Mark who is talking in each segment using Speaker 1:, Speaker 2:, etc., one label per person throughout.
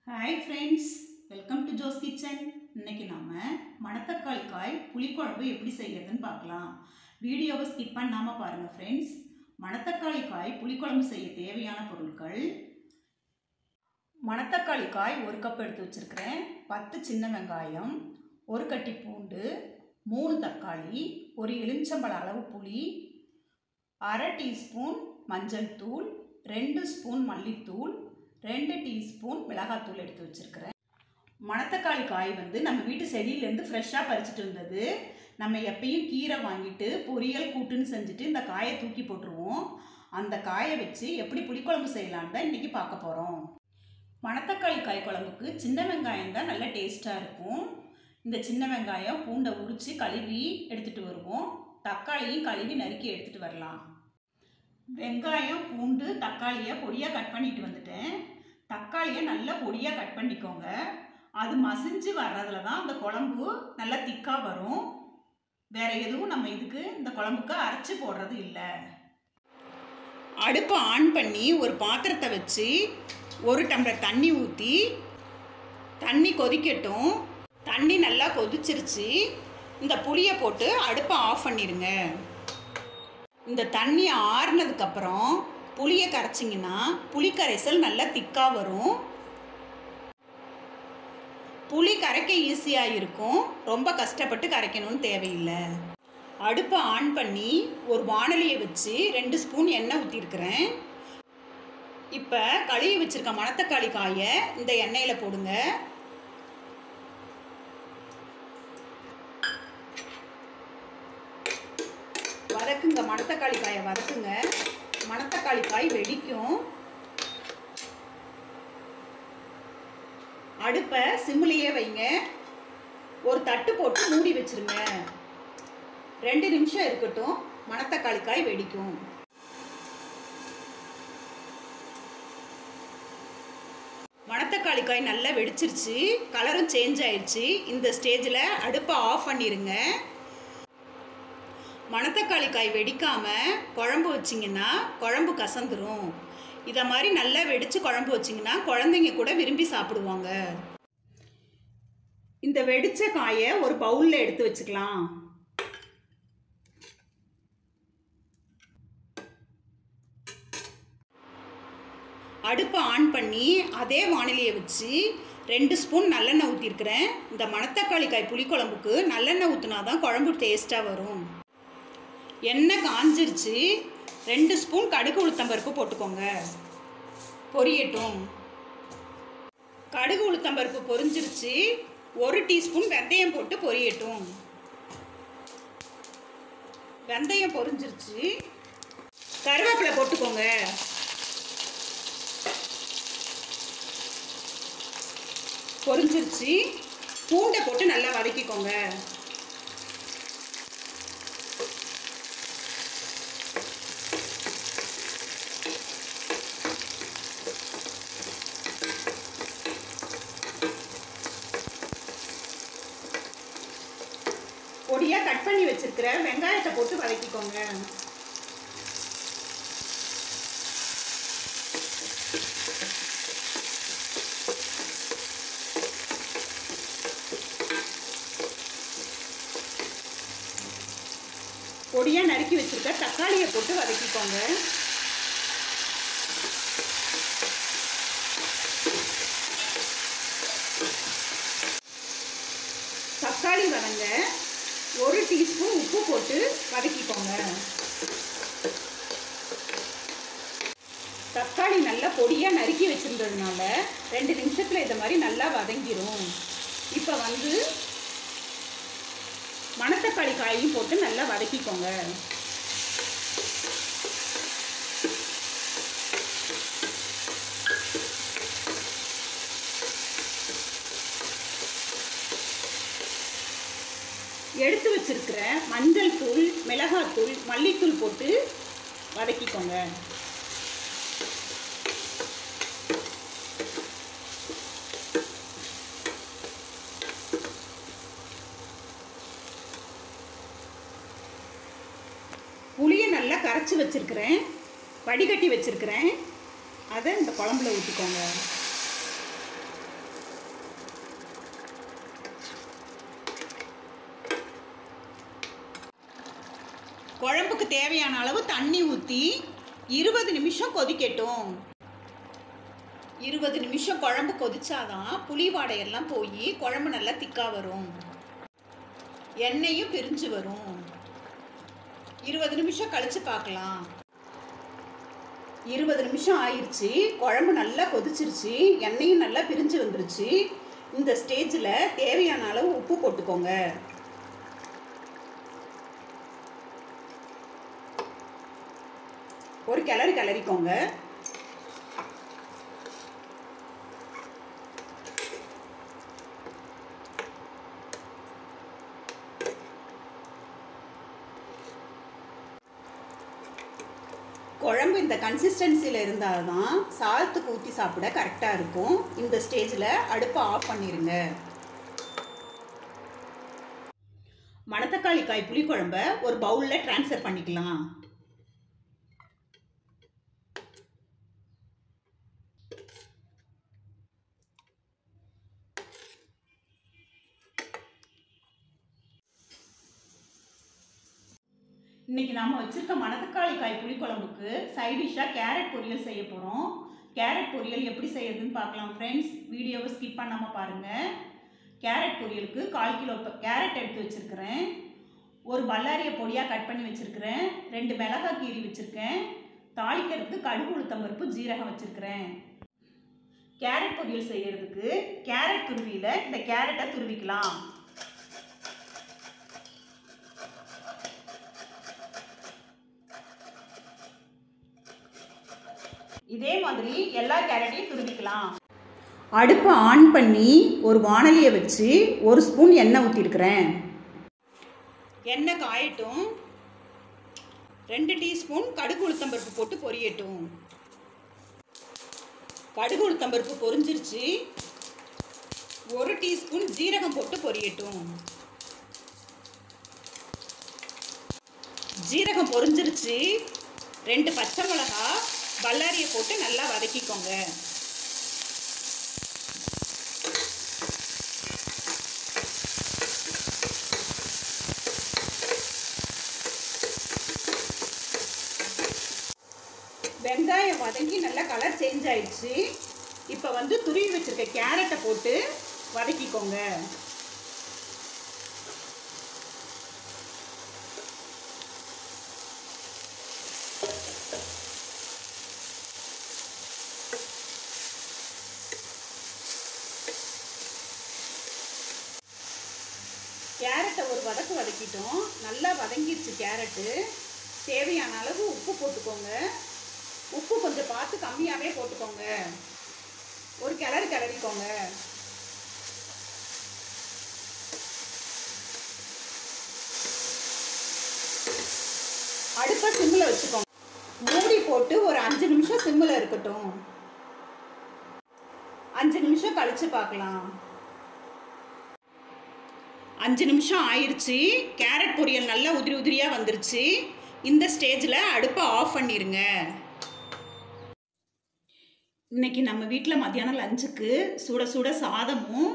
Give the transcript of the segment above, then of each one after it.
Speaker 1: Hi friends, welcome to Joe's Kitchen. இன்னைக்கு நாம மணத்தக்காளி காய் புளிக்குழம்பு எப்படி செய்யறதுன்னு பார்க்கலாம். வீடியோவை ஸ்கிப் பண்ணாம பாருங்க friends. மணத்தக்காளி காய் புளிக்குழம்பு செய்ய தேவையான பொருட்கள்: மணத்தக்காளி காய் 1 கப் எடுத்து வச்சிருக்கேன், 10 சின்ன வெங்காயம், 1 கட்டி பூண்டு, 3 தக்காளி, 1 எலுமிச்சம்பழ அளவு புளி, 1/2 டீஸ்பூன் மஞ்சள் தூள், 2 ஸ்பூன் மல்லித்தூள், 2 டீஸ்பூன் மிளகாத்தூள் எடுத்து வச்சிருக்கிறேன். மணத்தக்காளி காய் நம்ம வீட்டு செடியிலேருந்து ஃப்ரெஷ்ஷாக பறிச்சுட்டு வந்தது. நம்ம எப்பயும் கீரை வாங்கிட்டு பொரியல் கூட்டுன்னு செஞ்சுட்டு இந்த காயை தூக்கி போட்டுருவோம். அந்த காயை வச்சு எப்படி புளிக்குழம்பு செய்யலான்னு தான் இன்றைக்கி பார்க்க போகிறோம். மணத்தக்காளி காய் குழம்புக்கு சின்ன வெங்காயம் தான் நல்லா டேஸ்ட்டாக இருக்கும். இந்த சின்ன வெங்காயம் பூண்டை உரித்து கழுவி எடுத்துகிட்டு வருவோம். தக்காளியும் கழுவி நறுக்கி எடுத்துகிட்டு வரலாம். வெங்காயம் பூண்டு தக்காளியை பொடியாக கட் பண்ணிட்டு வந்துட்டேன். தக்காளியை நல்லா பொடியாக கட் பண்ணிக்கோங்க. அது மசிஞ்சு வர்றதுல தான் அந்த குழம்பு நல்லா திக்காக வரும். வேறு எதுவும் நம்ம இதுக்கு இந்த குழம்புக்கு அரைச்சி போடுறது இல்லை. அடுப்பை ஆன் பண்ணி ஒரு பாத்திரத்தை வச்சு 1 டம்ளர் தண்ணி ஊற்றி தண்ணி கொதிக்கட்டும். தண்ணி நல்லா கொதிச்சிருச்சு. இந்த புளியை போட்டு அடுப்பை ஆஃப் பண்ணிடுங்க. இந்த தண்ணி ஆறுனதுக்கப்புறம் புளியை கரைச்சிங்கன்னா புளி கரைசல் நல்லா திக்காக வரும். புளி கரைக்க ஈஸியாக இருக்கும். ரொம்ப கஷ்டப்பட்டு கரைக்கணும்னு தேவையில்லை. அடுப்பை ஆன் பண்ணி ஒரு வாணலியை வச்சு 2 ஸ்பூன் எண்ணெய் ஊற்றிருக்கிறேன். இப்போ கழுவி வச்சுருக்க மணத்தக்காளி காயை இந்த எண்ணெயில் போடுங்க. வதக்குங்க. மணத்தக்காளி காயை வதக்குங்க. மணத்தக்காளி காய் வெடிக்கும். அடுப்பை சிம்மிலேயே வைங்க. ஒரு தட்டு போட்டு மூடி வச்சிருங்க. 2 நிமிஷம் இருக்கட்டும். மணத்தக்காளி காய் வெடிக்கும். மணத்தக்காளி காய் நல்லா வெடிச்சிருச்சு. கலரும் சேஞ்ச் ஆயிடுச்சு. இந்த ஸ்டேஜில் அடுப்பை ஆஃப் பண்ணிடுங்க. மணத்தக்காளி காய் வெடிக்காமல் குழம்பு வச்சிங்கன்னா குழம்பு கசந்துரும். இதை மாதிரி நல்லா வெடித்து குழம்பு வச்சிங்கன்னா குழந்தைங்க கூட விரும்பி சாப்பிடுவாங்க. இந்த வெடித்த காயை ஒரு பவுலில் எடுத்து வச்சுக்கலாம். அடுப்பை ஆன் பண்ணி அதே வாணலியை வச்சு 2 ஸ்பூன் நல்லெண்ணெய் ஊற்றிருக்கிறேன். இந்த மணத்தக்காளி காய் புளிக்குழம்புக்கு நல்லெண்ணெய் ஊற்றினா தான் குழம்பு டேஸ்ட்டாக வரும். எண்ணெய் காஞ்சிருச்சு. 2 ஸ்பூன் கடுகு உளுத்தம்பருப்பு போட்டுக்கோங்க. பொரியட்டும். கடுகு உளுத்தம்பருப்பு பொரிஞ்சிருச்சு. 1 டீஸ்பூன் வெந்தயம் போட்டு பொரியட்டும். வெந்தயம் பொரிஞ்சிருச்சு. கருவேப்பிலை போட்டுக்கோங்க. பொரிஞ்சிருச்சு. பூண்டை போட்டு நல்லா வதக்கிக்கோங்க. பொடியாக கட் பண்ணி வச்சிருக்கிற வெங்காயத்தை போட்டு வதக்கிக்கோங்க. பொடியாக நறுக்கி வச்சிருக்க தக்காளியை போட்டு வதக்கிக்கோங்க. தக்காளி வதங்க 1 டீஸ்பூன் உப்பு போட்டு வதக்கிக்கோங்க. தக்காளி நல்லா பொடியாக நறுக்கி வச்சுருந்ததுனால 2 நிமிஷத்தில் இதை மாதிரி நல்லா வதங்கிடும். இப்போ மணத்தக்காளி காயையும் போட்டு நல்லா வதக்கிக்கோங்க. எடுத்து வச்சிருக்கிற மஞ்சள் தூள், மிளகாத்தூள், மல்லித்தூள் போட்டு வதக்கிக்கோங்க. புளியை நல்லா கரைச்சி வச்சிருக்கிறேன். வடிகட்டி வச்சிருக்கிறேன். அதை இந்த குழம்புல ஊற்றிக்கோங்க. குழம்புக்கு தேவையான அளவு தண்ணி ஊற்றி 20 நிமிஷம் கொதிக்கட்டும். 20 நிமிஷம் குழம்பு கொதிச்சாதான் புளி வாடையெல்லாம் போய் குழம்பு நல்லா திக்காக வரும், எண்ணெயும் பிரிஞ்சு வரும். 20 நிமிஷம் கழிச்சு பார்க்கலாம். 20 நிமிஷம் ஆயிடுச்சு, குழம்பு நல்லா கொதிச்சிருச்சு, எண்ணெயும் நல்லா பிரிஞ்சு வந்துருச்சு. இந்த ஸ்டேஜில் தேவையான அளவு உப்பு போட்டுக்கோங்க. ஒரு கிளறிக்கோங்க. குழம்பு இந்த கன்சிஸ்டன்சியில் இருந்தால் தான் சாதத்துக்கு ஊற்றி சாப்பிட கரெக்டாக இருக்கும். இந்த ஸ்டேஜில் அடுப்பை ஆஃப் பண்ணிடுங்க. மணத்தக்காளி காய் புளிக்குழம்ப ஒரு பவுலில் ட்ரான்ஸ்ஃபர் பண்ணிக்கலாம். இன்றைக்கி நாம் வச்சுருக்க மணத்தக்காளி காய் புளிக்குழம்புக்கு சைட் டிஷ்ஷாக கேரட் பொரியல் செய்ய போகிறோம். கேரட் பொரியல் எப்படி செய்யறதுன்னு பார்க்கலாம் ஃப்ரெண்ட்ஸ். வீடியோவை ஸ்கிப் பண்ணாமல் பாருங்கள். கேரட் பொரியலுக்கு 1/4 கிலோ கேரட் எடுத்து வச்சுருக்கிறேன். ஒரு பல்லாரியை பொடியாக கட் பண்ணி வச்சுருக்கிறேன். 2 மிளகாய் கீரி வச்சுருக்கேன். தாளிக்கிறதுக்கு கடுகு, உளுத்தம்பருப்பு, ஜீரகம் வச்சுருக்கிறேன். கேரட் பொரியல் செய்கிறதுக்கு கேரட் துருவியில் இந்த கேரட்டை துருவிக்கலாம். இதே மாதிரி எல்லா கேரட்டையும் துருவிக்கலாம். அடுப்பை ஆன் பண்ணி ஒரு வாணலியை வச்சு 1 ஸ்பூன் எண்ணெய் ஊற்றிருக்கிறேன். எண்ணெய் காயட்டும். 2 டீஸ்பூன் கடுகு, உளுத்தம்பருப்பு போட்டு பொரியட்டும். கடுகு, உளுத்தம்பருப்பு பொரிஞ்சிருச்சு. 1 டீஸ்பூன் ஜீரகம் போட்டு பொரியட்டும். ஜீரகம் பொரிஞ்சிருச்சு. 2 பச்சை மிளகாய் பல்லாரியை போட்டு நல்லா வதக்கிக்கோங்க. வெங்காயம் வதங்கி நல்லா கலர் சேஞ்ச் ஆயிடுச்சு. இப்போ துருவி வச்சிருக்க கேரட்டை போட்டு வதக்கிக்கோங்க. கேரட்டை ஒரு வதக்கிட்டோம். நல்லா வதங்கிடுச்சு கேரட்டு. தேவையான அளவு உப்பு போட்டுக்கோங்க. உப்பு கொஞ்சம் பார்த்து கம்மியாகவே போட்டுக்கோங்க. ஒரு கிளறிக்கோங்க. அடுப்பை சிம்மில் வச்சுக்கோங்க. மூடி போட்டு ஒரு 5 நிமிஷம் சிம்மில் இருக்கட்டும். 5 நிமிஷம் கழிச்சு பார்க்கலாம். 5 நிமிஷம் ஆயிடுச்சு. கேரட் பொரியல் நல்லா உதிரியாக வந்துருச்சு. இந்த ஸ்டேஜில் அடுப்பை ஆஃப் பண்ணிடுங்க. இன்னைக்கு நம்ம வீட்டில் மத்தியானம் லஞ்சுக்கு சுட சுட சாதமும்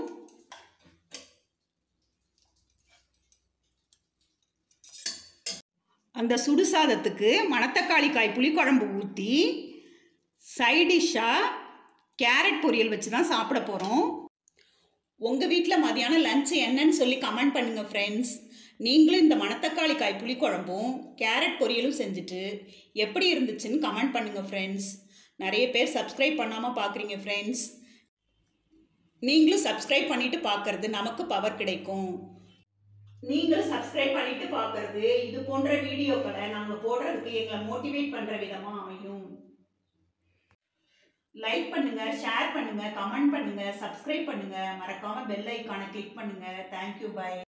Speaker 1: அந்த சுடு சாதத்துக்கு மணத்தக்காளி காய் புளிக்குழம்பு ஊற்றி சைட் டிஷ்ஷாக கேரட் பொரியல் வச்சு தான் சாப்பிட போகிறோம். உங்கள் வீட்டில் மதியானம் லஞ்சு என்னன்னு சொல்லி கமெண்ட் பண்ணுங்கள் ஃப்ரெண்ட்ஸ். நீங்களும் இந்த மணத்தக்காளி காய் புளிக்குழம்பும் கேரட் பொரியலும் செஞ்சுட்டு எப்படி இருந்துச்சுன்னு கமெண்ட் பண்ணுங்கள் ஃப்ரெண்ட்ஸ். நிறைய பேர் சப்ஸ்கிரைப் பண்ணாமல் பார்க்குறீங்க ஃப்ரெண்ட்ஸ். நீங்களும் சப்ஸ்கிரைப் பண்ணிவிட்டு பார்க்குறது நமக்கு பவர் கிடைக்கும். நீங்களும் சப்ஸ்கிரைப் பண்ணிவிட்டு பார்க்குறது இது போன்ற வீடியோக்களை நாங்கள் போடுறதுக்கு எங்களை மோட்டிவேட் பண்ணுற விதமாக அமையும். லைக் பண்ணுங்க, ஷேர் பண்ணுங்க, கமெண்ட் பண்ணுங்க, சப்ஸ்கிரைப் பண்ணுங்க, மறக்காம பெல் ஐகானை கிளிக் பண்ணுங்க. Thank you, by.